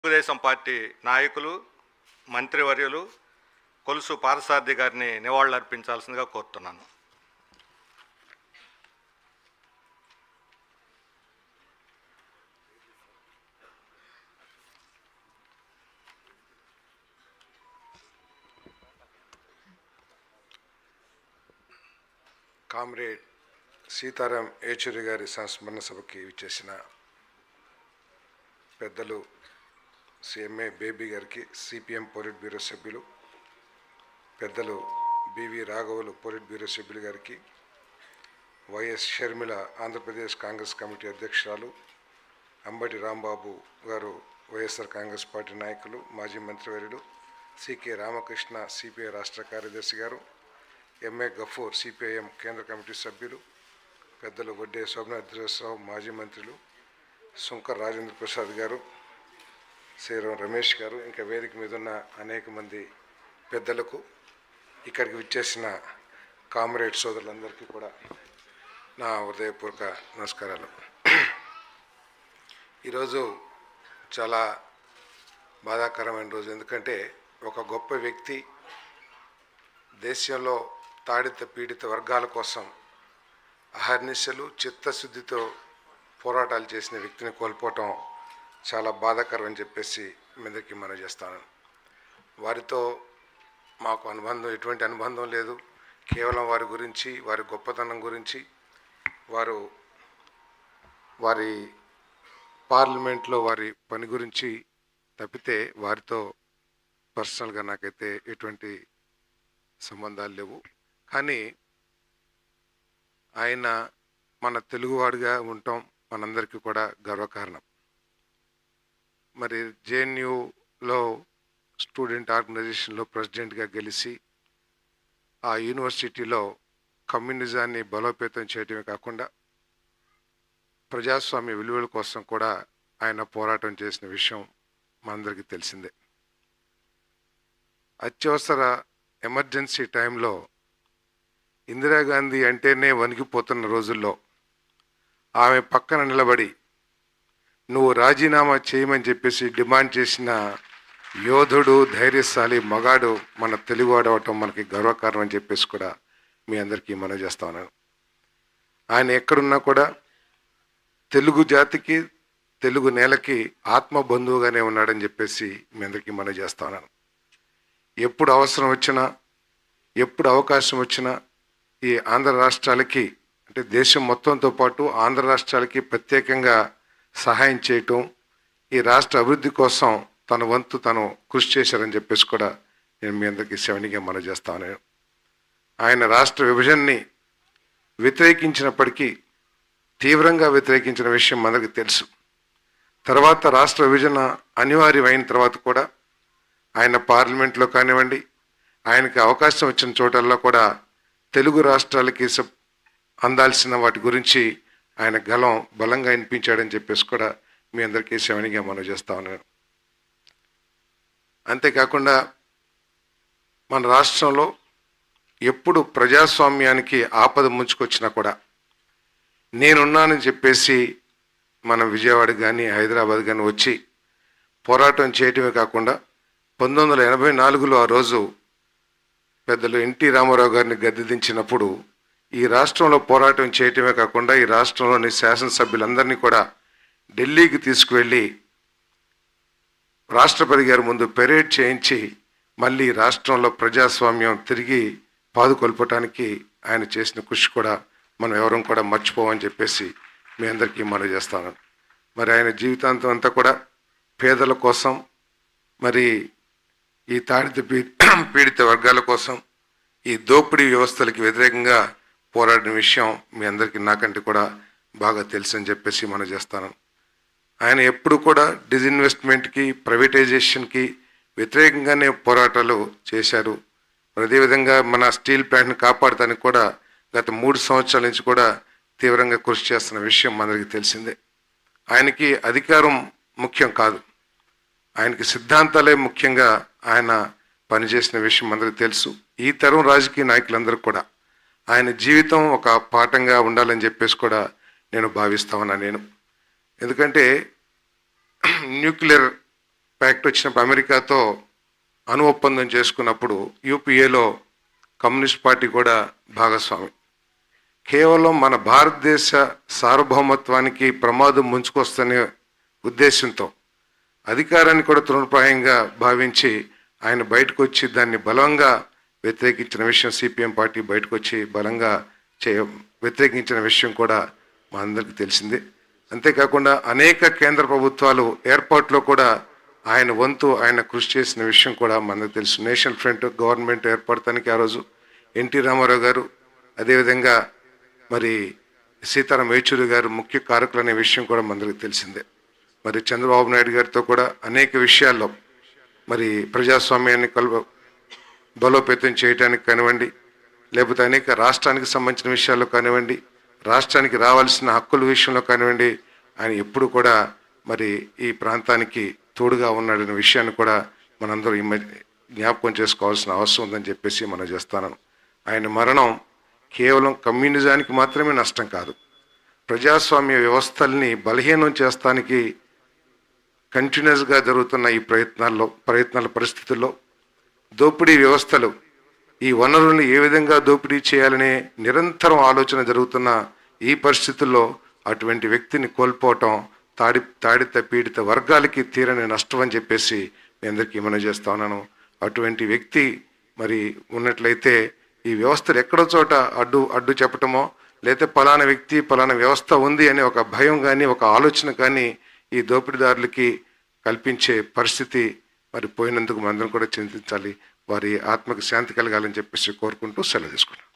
Telugu Desam party నాయకులు, మంత్రివర్యులు కొలుసు పార్థసారథి గారిని నివాళులర్పించాల్సిందిగా కోరుతున్నాను. కామ్రేడ్ సీతారాం ఏచూరి గారి సంస్మరణ సభకి విచ్చేసిన పెద్దలు సిఎంఏ బేబీ గారికి, సిపిఎం పోలిట్ బ్యూరో సభ్యులు పెద్దలు బివి రాఘవులు పోలిట్ బ్యూరో సభ్యులు గారికి, వైఎస్ షర్మిల ఆంధ్రప్రదేశ్ కాంగ్రెస్ కమిటీ అధ్యక్షురాలు, అంబటి రాంబాబు గారు వైఎస్ఆర్ కాంగ్రెస్ పార్టీ నాయకులు, మాజీ మంత్రివర్యులు సికే రామకృష్ణ సిపిఐ రాష్ట్ర కార్యదర్శి గారు, ఎంఏ గఫూర్ సిపిఐఎం కేంద్ర కమిటీ సభ్యులు, పెద్దలు వడ్డే శోభనాద్రేశ్వరరావు మాజీ మంత్రులు, శంకర్ రాజేంద్ర ప్రసాద్ గారు, శ్రీరామ్ రమేష్ గారు, ఇంకా వేదిక మీద ఉన్న అనేక మంది పెద్దలకు, ఇక్కడికి విచ్చేసిన కామ్రేడ్ సోదరులందరికీ కూడా నా హృదయపూర్వక నమస్కారాలు. ఈరోజు చాలా బాధాకరమైన రోజు. ఎందుకంటే ఒక గొప్ప వ్యక్తి దేశంలో తాడిత పీడిత వర్గాల కోసం అహర్నిశలు చిత్తశుద్ధితో పోరాటాలు చేసిన వ్యక్తిని కోల్పోవటం చాలా బాధాకరం అని చెప్పేసి మీదకి మనం చేస్తాను. వారితో మాకు ఎటువంటి అనుబంధం లేదు. కేవలం వారి గురించి, వారి గొప్పతనం గురించి, వారి పార్లమెంట్లో వారి పని గురించి తప్పితే వారితో పర్సనల్గా నాకైతే ఎటువంటి సంబంధాలు లేవు. కానీ ఆయన మన తెలుగువాడిగా ఉండటం మనందరికీ కూడా గర్వకారణం. మరి జేఎన్యూలో స్టూడెంట్ ఆర్గనైజేషన్లో ప్రెసిడెంట్గా గెలిచి ఆ యూనివర్సిటీలో కమ్యూనిజాన్ని బలోపేతం చేయడమే కాకుండా ప్రజాస్వామ్య విలువల కోసం కూడా ఆయన పోరాటం చేసిన విషయం మనందరికీ తెలిసిందే. అత్యవసర ఎమర్జెన్సీ టైంలో ఇందిరాగాంధీ అంటేనే వణికిపోతున్న రోజుల్లో ఆమె పక్కన నిలబడి నువ్వు రాజీనామా చేయమని చెప్పేసి డిమాండ్ చేసిన యోధుడు, ధైర్యశాలి, మగాడు మన తెలుగువాడు అవటం మనకి గర్వకారణం అని చెప్పేసి కూడా మీ అందరికీ మనవి చేస్తా ఉన్నాను. ఆయన ఎక్కడున్నా కూడా తెలుగు జాతికి, తెలుగు నేలకి ఆత్మబంధువుగానే ఉన్నాడని చెప్పేసి మీ అందరికీ మనవి చేస్తా ఉన్నాను. ఎప్పుడు అవసరం వచ్చినా, ఎప్పుడు అవకాశం వచ్చినా ఈ ఆంధ్ర రాష్ట్రాలకి, అంటే దేశం మొత్తంతో పాటు ఆంధ్ర రాష్ట్రాలకి ప్రత్యేకంగా సహాయం చేయటం, ఈ రాష్ట్ర అభివృద్ధి కోసం తన వంతు తను కృషి చేశారని చెప్పేసి కూడా నేను మీ అందరికీ శవనిగా మనవి చేస్తాను. ఆయన రాష్ట్ర విభజనని వ్యతిరేకించినప్పటికీ, తీవ్రంగా వ్యతిరేకించిన విషయం మనకు తెలుసు. తర్వాత రాష్ట్ర విభజన అనివార్యమైన తర్వాత కూడా ఆయన పార్లమెంట్లో కానివ్వండి, ఆయనకి అవకాశం వచ్చిన చోటల్లో కూడా తెలుగు రాష్ట్రాలకి అందాల్సిన వాటి గురించి ఆయన గలం బలంగా వినిపించాడని చెప్పేసి కూడా మీ అందరికీ శవనిగా మనవి చేస్తా ఉన్నాను. అంతేకాకుండా మన రాష్ట్రంలో ఎప్పుడు ప్రజాస్వామ్యానికి ఆపద ముంచుకొచ్చినా కూడా నేనున్నానని చెప్పేసి మనం విజయవాడ కానీ హైదరాబాద్ కానీ వచ్చి పోరాటం చేయటమే కాకుండా 1984లో ఆ రోజు పెద్దలు ఎన్టీ రామారావు గారిని గద్దెదించినప్పుడు ఈ రాష్ట్రంలో పోరాటం చేయటమే కాకుండా ఈ రాష్ట్రంలోని శాసనసభ్యులందరినీ కూడా ఢిల్లీకి తీసుకువెళ్ళి రాష్ట్రపతి గారి ముందు పెరేడ్ చేయించి మళ్ళీ రాష్ట్రంలో ప్రజాస్వామ్యం తిరిగి పాదుకొల్పటానికి ఆయన చేసిన కృషి కూడా మనం ఎవరం కూడా మర్చిపోవని చెప్పేసి మీ అందరికీ మనవి చేస్తాను. మరి ఆయన జీవితాంతం అంతా కూడా పేదల కోసం, మరి ఈ తాడిత పీడిత వర్గాల కోసం, ఈ దోపిడీ వ్యవస్థలకి వ్యతిరేకంగా పోరాడిన విషయం మీ అందరికీ నాకంటే కూడా బాగా తెలుసు అని చెప్పేసి మనం చేస్తాను. ఆయన ఎప్పుడు కూడా డిజిన్వెస్ట్మెంట్కి, ప్రైవేటైజేషన్కి వ్యతిరేకంగానే పోరాటాలు చేశారు. అదేవిధంగా మన స్టీల్ ప్లాంట్ని కాపాడటానికి కూడా గత 3 సంవత్సరాల నుంచి కూడా తీవ్రంగా కృషి చేస్తున్న విషయం మనందరికీ తెలిసిందే. ఆయనకి అధికారం ముఖ్యం కాదు, ఆయనకి సిద్ధాంతాలే ముఖ్యంగా ఆయన పనిచేసిన విషయం అందరికీ తెలుసు. ఈ తరం రాజకీయ నాయకులందరూ కూడా ఆయన జీవితం ఒక పాఠంగా ఉండాలని చెప్పేసి కూడా నేను భావిస్తా ఉన్నా. ఎందుకంటే న్యూక్లియర్ ప్యాక్ట్ వచ్చినప్పుడు అమెరికాతో అణు ఒప్పందం చేసుకున్నప్పుడు యూపీఏలో కమ్యూనిస్ట్ పార్టీ కూడా భాగస్వామి. కేవలం మన భారతదేశ సార్వభౌమత్వానికి ప్రమాదం ముంచుకొస్తనే ఉద్దేశంతో అధికారాన్ని కూడా తృణప్రాయంగా భావించి ఆయన బయటకు వచ్చి దాన్ని బలంగా వ్యతిరేకించిన విషయం, సిపిఎం పార్టీ బయటకు వచ్చి బలంగా వ్యతిరేకించిన విషయం కూడా మా అందరికీ తెలిసిందే. అంతేకాకుండా అనేక కేంద్ర ప్రభుత్వాలు ఏర్పాటులో కూడా ఆయన వంతు ఆయన కృషి చేసిన విషయం కూడా మనకు తెలుసు. నేషనల్ ఫ్రంట్ గవర్నమెంట్ ఏర్పడటానికి ఆ రోజు ఎన్టీ రామారావు గారు, అదేవిధంగా మరి సీతారాం యేచూరి గారు ముఖ్య కారకులు అనే విషయం కూడా మనందరికీ తెలిసిందే. మరి చంద్రబాబు నాయుడు గారితో కూడా అనేక విషయాల్లో మరి ప్రజాస్వామ్యాన్ని బలోపేతం చేయడానికి కానివ్వండి, లేకపోతే అనేక రాష్ట్రానికి సంబంధించిన విషయాల్లో కానివ్వండి, రాష్ట్రానికి రావాల్సిన హక్కుల విషయంలో కానివ్వండి, ఆయన ఎప్పుడు కూడా మరి ఈ ప్రాంతానికి తోడుగా ఉన్నాడనే విషయాన్ని కూడా మనందరూ జ్ఞాపకం చేసుకోవాల్సిన అవసరం ఉందని చెప్పేసి మనం చేస్తాను. ఆయన మరణం కేవలం కమ్యూనిజానికి మాత్రమే నష్టం కాదు, ప్రజాస్వామ్య వ్యవస్థల్ని బలహీనం చేస్తానికి కంటిన్యూస్గా జరుగుతున్న ఈ ప్రయత్నాల పరిస్థితుల్లో దోపిడీ వ్యవస్థలు ఈ వనరులను ఏ విధంగా దోపిడీ చేయాలనే నిరంతరం ఆలోచన జరుగుతున్న ఈ పరిస్థితుల్లో అటువంటి వ్యక్తిని కోల్పోవటం తాడిత పీడిత వర్గాలకి తీరని నష్టం అని చెప్పేసి మీ అందరికీ మనం చేస్తా ఉన్నాను. అటువంటి వ్యక్తి మరి ఉన్నట్లయితే ఈ వ్యవస్థలు ఎక్కడో చోట అడ్డు చెప్పటమో, లేకపోతే పలానా వ్యక్తి పలానా వ్యవస్థ ఉంది అనే ఒక భయం కానీ ఒక ఆలోచన కానీ ఈ దోపిడీదారులకి కల్పించే పరిస్థితి మరి పోయినందుకు మనందరం కూడా చింతించాలి. వారి ఆత్మకు శాంతి కలగాలని చెప్పేసి కోరుకుంటూ సెలవు తీసుకుంటాం.